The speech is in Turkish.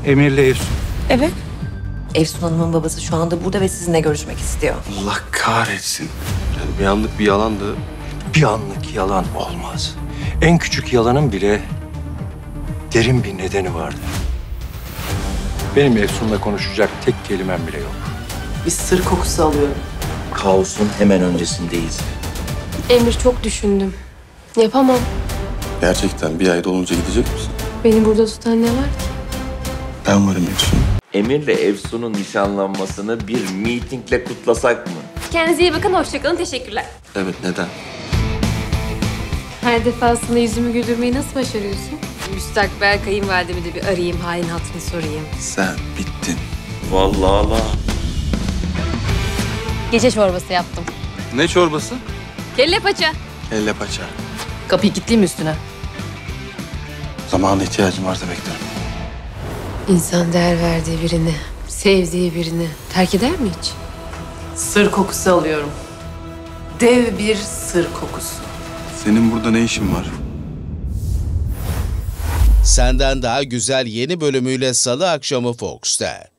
Emir'le Efsun. Evet. Efsun Hanım'ın babası şu anda burada ve sizinle görüşmek istiyor. Allah kahretsin. Yani bir anlık bir yalandı. Bir anlık yalan olmaz. En küçük yalanın bile derin bir nedeni vardır. Benim Efsun'la konuşacak tek kelimem bile yok. Bir sır kokusu alıyorum. Kaosun hemen öncesindeyiz. Emir, çok düşündüm. Yapamam. Gerçekten bir ay dolunca gidecek misin? Beni burada tutan ne var ki? Ben varım Efsun. Emir'le Efsun'un nişanlanmasını bir mitingle kutlasak mı? Kendinize iyi bakın, hoşçakalın, teşekkürler. Evet, neden? Her defasında yüzümü güldürmeyi nasıl başarıyorsun? Müstakbel kayınvalidemi de bir arayayım, halin hatırını sorayım. Sen bittin. Vallahi la. Gece çorbası yaptım. Ne çorbası? Kelle paça. Elle paça. Kapıyı kilitleyeyim mi üstüne? Zamana ihtiyacım varsa beklerim. İnsan değer verdiği birini, sevdiği birini terk eder mi hiç? Sır kokusu alıyorum. Dev bir sır kokusu. Senin burada ne işin var? Senden Daha Güzel yeni bölümüyle Salı akşamı Fox'ta.